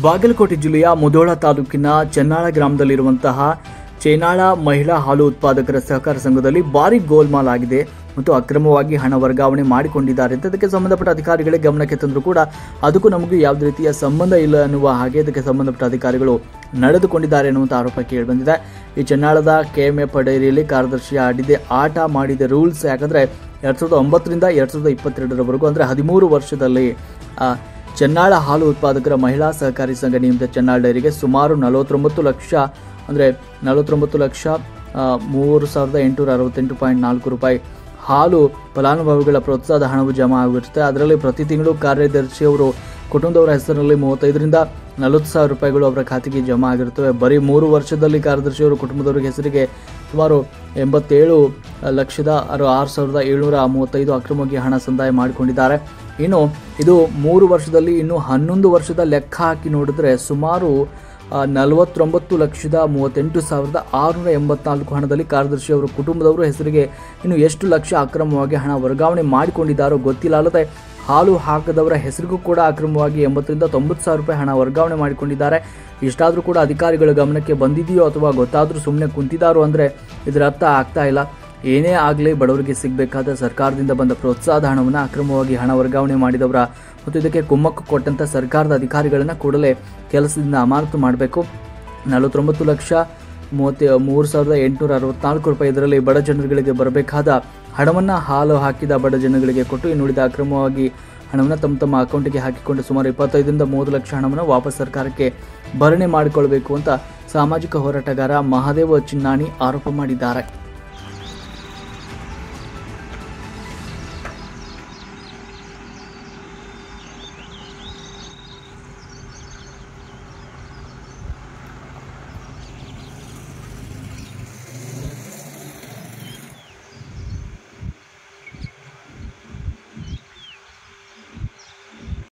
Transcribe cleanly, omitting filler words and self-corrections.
ಬಾಗಲಕೋಟೆ ಜಿಲ್ಲೆಯ ಮುಧೋಳ ತಾಲೂಕಿನ ಚೆನ್ನಾಳ ಗ್ರಾಮದಲ್ಲಿರುವಂತಹ ಚೇನಾಳ ಮಹಿಳಾ ಹಾಲು ಉತ್ಪಾದಕರ ಸಹಕಾರ ಸಂಘದಲ್ಲಿ ಭಾರಿ ಗೋಲ್ಮಾಲ್ ಆಗಿದೆ ಮತ್ತು ಅಕ್ರಮವಾಗಿ ಹಣ ವರ್ಗಾವಣೆ ಮಾಡಿಕೊಂಡಿದ್ದಾರೆ ಅಂತ ಇದಕ್ಕೆ ಸಂಬಂಧಪಟ್ಟ ಅಧಿಕಾರಿಗಳಿಗೆ ಗಮನಕ್ಕೆ ತಂದರೂ ಕೂಡ ಅದಕ್ಕೂ ನಮಗೂ ಯಾವುದೇ ರೀತಿಯ ಸಂಬಂಧ ಇಲ್ಲ ಅನ್ನುವ ಹಾಗೆ ಇದಕ್ಕೆ ಸಂಬಂಧಪಟ್ಟ ಅಧಿಕಾರಿಗಳು ನಡೆದುಕೊಂಡಿದ್ದಾರೆ ಅನ್ನುವಂಥ ಆರೋಪ ಕೇಳಿಬಂದಿದೆ. ಈ ಚೆನ್ನಾಳದ ಕೆಎಂಎಫ್ ಡೈರಿಯಲ್ಲಿ ಕಾರ್ಯದರ್ಶಿ ಆಟ ಮಾಡಿದ ರೂಲ್ಸ್ ಯಾಕಂದರೆ 2009ರಿಂದ 2022ರವರೆಗೂ ಅಂದರೆ 13 ವರ್ಷದಲ್ಲಿ ಚೆನ್ನಾಳ ಹಾಲು ಉತ್ಪಾದಕರ ಮಹಿಳಾ ಸಹಕಾರಿ ಸಂಘ ನಿಯಮಿತ ಚೆನ್ನಾಳ ಡೈರಿಗೆ ಸುಮಾರು 49 ಲಕ್ಷ ಅಂದರೆ 49,03,868.4 ರೂಪಾಯಿ ಹಾಲು ಫಲಾನುಭವಿಗಳ ಪ್ರೋತ್ಸಾಹದ ಹಣವು ಜಮಾ ಆಗಿರುತ್ತೆ. ಅದರಲ್ಲಿ ಪ್ರತಿ ತಿಂಗಳು ಕಾರ್ಯದರ್ಶಿಯವರು ಕುಟುಂಬದವರ ಹೆಸರಿನಲ್ಲಿ 35ರಿಂದ 40 ಸಾವಿರ ರೂಪಾಯಿಗಳು ಅವರ ಖಾತೆಗೆ ಜಮಾ ಆಗಿರುತ್ತವೆ. ಬರೀ 3 ವರ್ಷದಲ್ಲಿ ಕಾರ್ಯದರ್ಶಿಯವರು ಕುಟುಂಬದವರ ಹೆಸರಿಗೆ ಸುಮಾರು 87,06,735 ಅಕ್ರಮವಾಗಿ ಹಣ ಸಂದಾಯ ಮಾಡಿಕೊಂಡಿದ್ದಾರೆ. ಇನ್ನು ಇದು 3 ವರ್ಷದಲ್ಲಿ ಇನ್ನು 11 ವರ್ಷದ ಲೆಕ್ಕ ಹಾಕಿ ನೋಡಿದ್ರೆ ಸುಮಾರು 49,38,684 ಹಣದಲ್ಲಿ ಕಾರ್ಯದರ್ಶಿ ಅವರು ಕುಟುಂಬದವರು ಹೆಸರಿಗೆ ಇನ್ನು ಎಷ್ಟು ಲಕ್ಷ ಅಕ್ರಮವಾಗಿ ಹಣ ವರ್ಗಾವಣೆ ಮಾಡಿಕೊಂಡಿದ್ದಾರೋ ಗೊತ್ತಿಲ್ಲ. ಅಲ್ಲದೆ ಹಾಲು ಹಾಕದವರ ಹೆಸರಿಗೂ ಕೂಡ ಅಕ್ರಮವಾಗಿ 80ರಿಂದ 90 ಸಾವಿರ ರೂಪಾಯಿ ಹಣ ವರ್ಗಾವಣೆ ಮಾಡಿಕೊಂಡಿದ್ದಾರೆ. ಇಷ್ಟಾದರೂ ಕೂಡ ಅಧಿಕಾರಿಗಳ ಗಮನಕ್ಕೆ ಬಂದಿದೆಯೋ ಅಥವಾ ಗೊತ್ತಾದರೂ ಸುಮ್ಮನೆ ಕುಂತಿದ್ದಾರೋ ಅಂದರೆ ಇದರ ಅರ್ಥ ಆಗ್ತಾ ಇಲ್ಲ. ಏನೇ ಆಗಲಿ ಬಡವರಿಗೆ ಸಿಗಬೇಕಾದ ಸರ್ಕಾರದಿಂದ ಬಂದ ಪ್ರೋತ್ಸಾಹದ ಹಣವನ್ನು ಅಕ್ರಮವಾಗಿ ಹಣ ವರ್ಗಾವಣೆ ಮಾಡಿದವರ ಮತ್ತು ಇದಕ್ಕೆ ಕುಮ್ಮಕ್ಕು ಕೊಟ್ಟಂಥ ಸರ್ಕಾರದ ಅಧಿಕಾರಿಗಳನ್ನು ಕೂಡಲೇ ಕೆಲಸದಿಂದ ಅಮಾನತು ಮಾಡಬೇಕು. 49,33,864 ರೂಪಾಯಿ ಇದರಲ್ಲಿ ಬಡ ಜನರುಗಳಿಗೆ ಬರಬೇಕಾದ ಹಣವನ್ನು ಹಾಲು ಹಾಕಿದ ಬಡ ಜನಗಳಿಗೆ ಕೊಟ್ಟು ಇನ್ನುಳಿದ ಅಕ್ರಮವಾಗಿ ಹಣವನ್ನು ತಮ್ಮ ಅಕೌಂಟಿಗೆ ಹಾಕಿಕೊಂಡು ಸುಮಾರು 25ರಿಂದ 30 ಲಕ್ಷ ಹಣವನ್ನು ವಾಪಸ್ ಸರ್ಕಾರಕ್ಕೆ ಭರಣೆ ಮಾಡಿಕೊಳ್ಬೇಕು ಅಂತ ಸಾಮಾಜಿಕ ಹೋರಾಟಗಾರ ಮಹಾದೇವ ಚಿನ್ನಾಣಿ ಆರೋಪ ಮಾಡಿದ್ದಾರೆ.